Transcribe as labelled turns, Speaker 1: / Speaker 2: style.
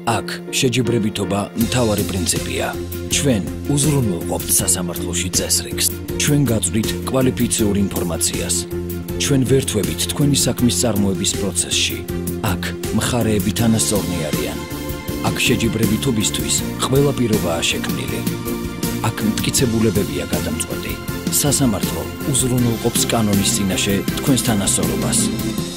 Speaker 1: აქ შეჯიბრებითობა მთავარი პრინციპია. ჩვენ უზრუნველყოფთ სასამართლოში წესრიგს. ჩვენ გაწვდით კვალიფიციურ ინფორმაციას. ჩვენ ვერთვებით თქვენი საქმის წარმოების პროცესში. აქ მხარეები თანასწორნი არიან. აქ შეჯიბრებითობისთვის ყველა პირობაა შექმნილი. აქ მტკიცებულებებია გადამწყვეტი. სასამართლო უზრუნველყოფს კანონის წინაშე თქვენს თანასწორობას.